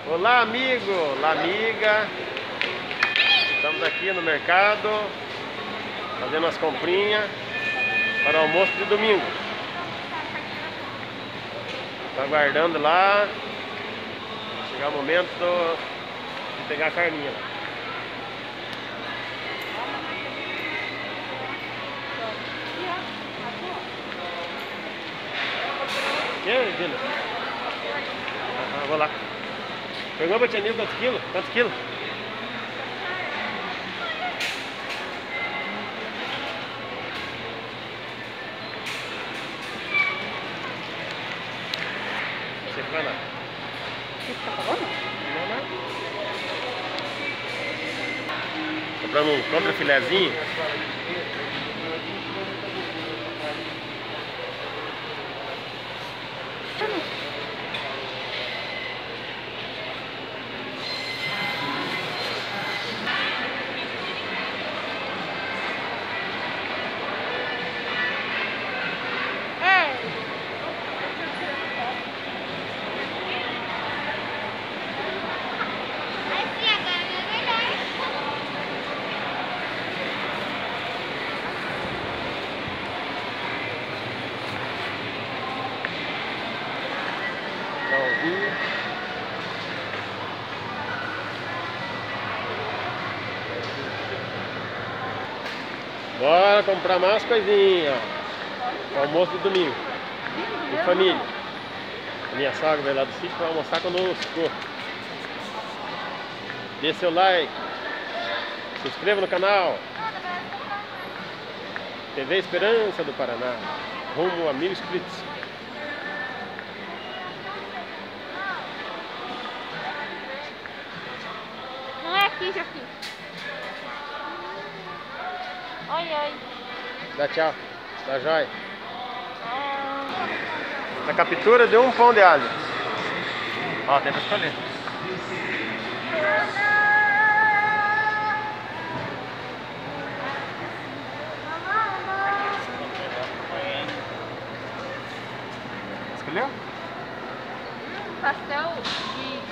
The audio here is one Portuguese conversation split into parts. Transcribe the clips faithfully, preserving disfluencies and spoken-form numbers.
Olá, amigo, olá, amiga. Estamos aqui no mercado fazendo as comprinhas para o almoço de domingo. Está aguardando lá chegar o momento de pegar a carninha lá. Que, Regina? Ah, vou lá. Pegou pra Tia quantos quilos? Quantos quilos? Você vai lá. Você tá falando? Não, não. Comprando um contra filezinho. Bora comprar mais coisinhas, ó. Almoço de domingo. De família. A minha sogra veio lá do sítio para almoçar conosco. Dê seu like. Se inscreva no canal. T V Esperança do Paraná. Rumo a mil inscritos. Não é aqui, Joaquim. Oi, oi. Dá tchau. Dá joia. A captura de um pão de alho. Ó, tem pra escolher. Escolheu? Pastel de...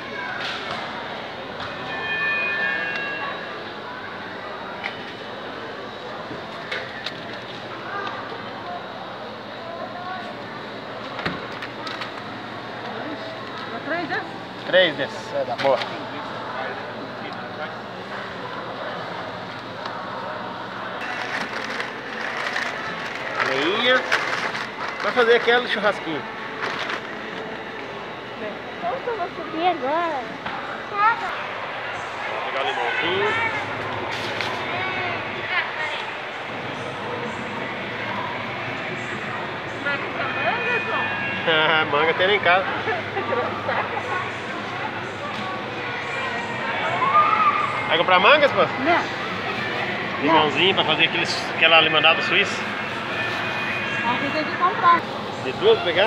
Três desses? Três desses, é da boa. Leinha. Vai fazer aquele churrasquinho. Como que eu vou subir agora? Vou pegar o limãozinho. Ah, manga tem em casa. Vai comprar mangas, pô? Não. Limãozinho pra fazer aquele, aquela limonada suíça. Não tem que comprar. De duas pegar?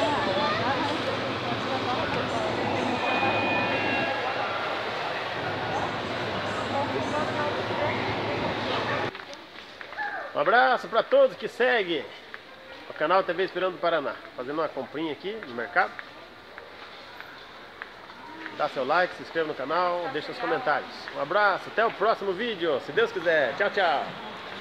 Um abraço para todos que seguem o canal T V Esperança do Paraná. Fazendo uma comprinha aqui no mercado. Dá seu like, se inscreva no canal, deixa os comentários. Um abraço, até o próximo vídeo, se Deus quiser. Tchau, tchau.